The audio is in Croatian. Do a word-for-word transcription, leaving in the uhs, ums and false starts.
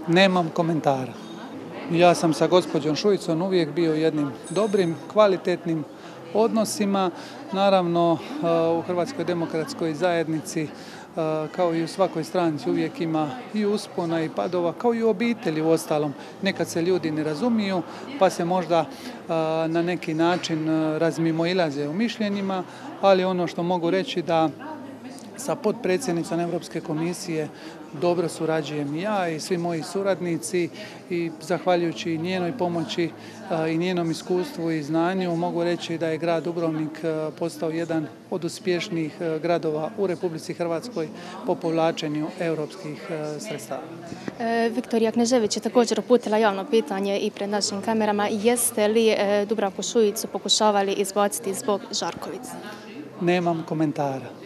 Nemam komentara. Ja sam sa gospođom Šuicom uvijek bio jednim dobrim, kvalitetnim odnosima. Naravno, u Hrvatskoj demokratskoj zajednici, kao i u svakoj stranci, uvijek ima i uspona i padova, kao i u obitelji uostalom. Nekad se ljudi ne razumiju, pa se možda na neki način razmimoilaze u mišljenjima, ali ono što mogu reći da sa potpredsjednicom Europske komisije dobro surađujem i ja i svi moji suradnici i zahvaljujući njenoj pomoći i njenom iskustvu i znanju mogu reći da je grad Dubrovnik postao jedan od uspješnijih gradova u Republici Hrvatskoj po povlačenju europskih sredstava. Viktorija Knežević je također uputila javno pitanje i pred našim kamerama. Jeste li Dubravku Šuicu pokušavali izbaciti zbog Žarkovice? Nemam komentara.